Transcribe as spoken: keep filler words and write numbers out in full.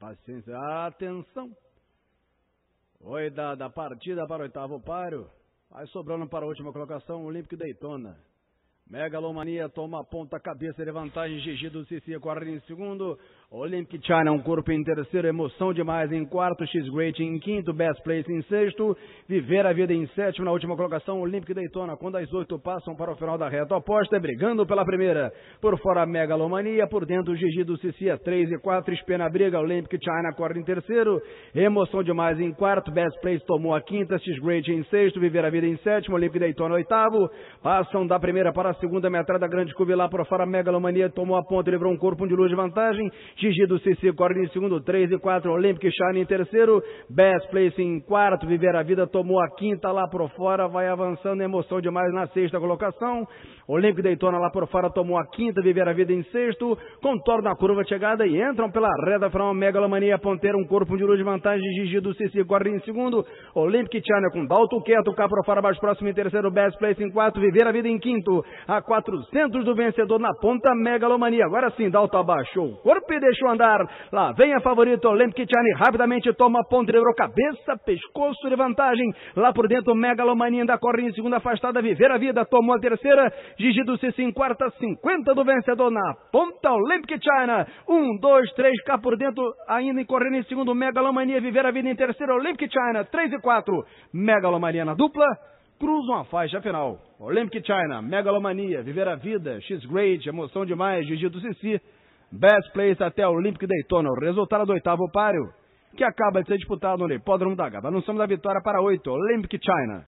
paciência, atenção. Oi da, da partida para o oitavo páreo. Vai sobrando para a última colocação, Olympic Daytona. Megalomania toma ponta cabeça de vantagem, Gigi do Cici corre em segundo, Olympic China um corpo em terceiro, Emoção Demais em quarto, X-Great em quinto, Best Place em sexto, Viver a Vida em sétimo, na última colocação Olympic Daytona, quando as oito passam para o final da reta oposta, brigando pela primeira, por fora Megalomania, por dentro Gigi do Cici é três e quatro, Espena briga, Olympic China corre em terceiro, Emoção Demais em quarto, Best Place tomou a quinta, X-Great em sexto, Viver a Vida em sétimo, Olympic Daytona oitavo, passam da primeira para a segunda metade da grande curva lá por fora, Megalomania tomou a ponta, livrou um corpo de luz de vantagem, Gigi do Cici corre em segundo, três e quatro, Olympic Shine em terceiro, Best Place em quarto, Viver a Vida tomou a quinta lá por fora, vai avançando, Emoção Demais na sexta colocação, Olympic Daytona lá por fora tomou a quinta, Viver a Vida em sexto, contorna a curva de chegada e entram pela reta final, Megalomania ponteira, um corpo de luz de vantagem, Gigi do Cici corre em segundo, Olympic China com Dalton quieto, cá por fora, mais próximo em terceiro, Best Place em quarto, Viver a Vida em quinto, a quatrocentos do vencedor na ponta, Megalomania. Agora sim, Dalton abaixou o corpo e deixou andar. Lá vem a favorita, Olympic China, rapidamente toma a ponta, livrou cabeça, pescoço de vantagem. Lá por dentro, Megalomania ainda corre em segunda afastada, Viver a Vida tomou a terceira, Gigi do Cici em quarta, cinquenta do vencedor na ponta, Olympic China. Um, dois, três, cá por dentro, ainda correndo em segundo, Megalomania, Viver a Vida em terceiro, Olympic China, três e quatro, Megalomania na dupla. Cruzam a faixa final. Olympic China, Megalomania, Viver a Vida, X-Great, Emoção Demais, Gigi do Cici, Best Place até Olympic Daytona. O resultado do oitavo páreo, que acaba de ser disputado no Hipódromo da Gávea. Anunciamos a vitória para oito, Olympic China.